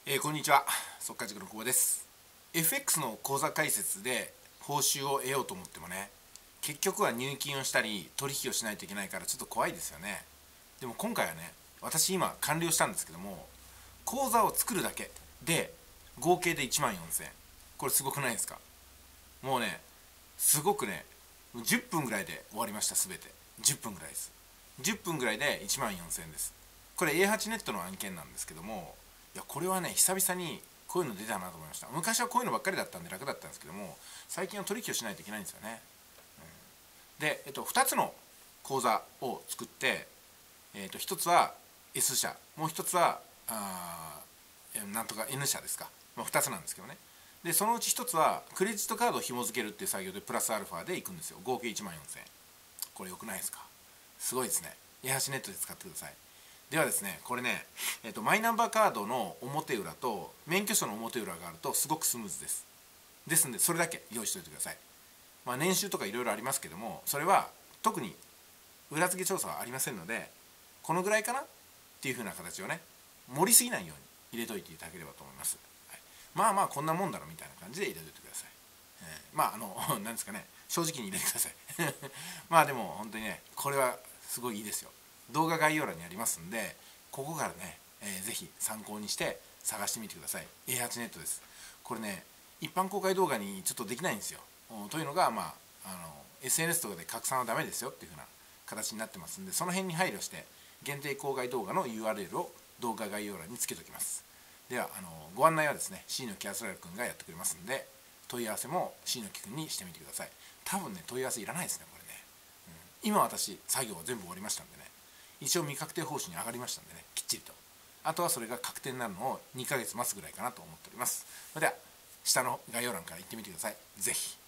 こんにちは、速稼塾の久保です。 FX の口座開設で報酬を得ようと思ってもね、結局は入金をしたり取引をしないといけないからちょっと怖いですよね。でも今回はね、私今完了したんですけども、口座を作るだけで合計で1万4000円、これすごくないですか？もうね、すごくね、10分ぐらいで終わりました。すべて10分ぐらいです。10分ぐらいで1万4000円です。これ A8 ネットの案件なんですけども、いやこれはね、久々にこういうの出たなと思いました。昔はこういうのばっかりだったんで楽だったんですけども、最近は取引をしないといけないんですよね。で、2つの口座を作って、1つは S 社、もう1つはなんとか N 社ですか、2つなんですけどね。でそのうち1つはクレジットカードを紐付けるっていう作業でプラスアルファでいくんですよ。合計1万4000円。これよくないですか？すごいですね。 A8 ネットで使ってください。ではですね、これね、マイナンバーカードの表裏と免許証の表裏があるとすごくスムーズです。ですのでそれだけ用意しておいてください。年収とかいろいろありますけども、それは特に裏付け調査はありませんので、このぐらいかなっていうふうな形をね、盛りすぎないように入れといていただければと思います。はい、まあこんなもんだろみたいな感じで入れといてください。なんですかね、正直に入れてくださいでも本当にね、これはすごいいいですよ。動画概要欄にありますんで、ここからね、ぜひ参考にして探してみてください。 A8 ネットです。これね、一般公開動画にちょっとできないんですよ。というのが、SNS とかで拡散はダメですよっていう風な形になってますんで、その辺に配慮して限定公開動画の URL を動画概要欄につけておきます。ではご案内はですね、 C の木安らくんがやってくれますんで、問い合わせも C の木くんにしてみてください。多分ね、問い合わせいらないですね、これね。今私作業は全部終わりましたんでね、一応未確定報酬に上がりましたんでね、きっちりと。あとはそれが確定になるのを2ヶ月待つぐらいかなと思っております。それでは下の概要欄から行ってみてください。ぜひ。